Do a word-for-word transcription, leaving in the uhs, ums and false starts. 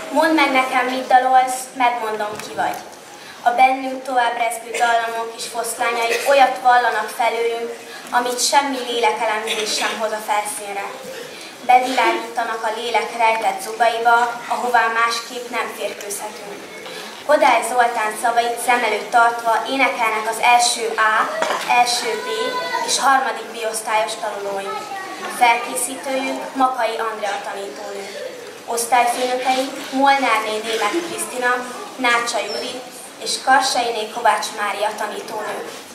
Mondd meg nekem, mit dalolsz, megmondom, ki vagy. A bennünk tovább rezgő dallamok és foszlányai olyat vallanak felőlünk, amit semmi lélekelemzés sem hoz a felszínre. Bevilágítanak a lélek rejtett zugaiba, ahová másképp nem férkőzhetünk. Kodály Zoltán szavait szem előtt tartva énekelnek az első A, első B és harmadik B osztályos tanulóink. Felkészítőjük Makai Andrea tanítónő. Osztályfőnökeik Molnárné Németh Krisztina, Nácsa Judit és Karsainé Kovács Mária tanítónők.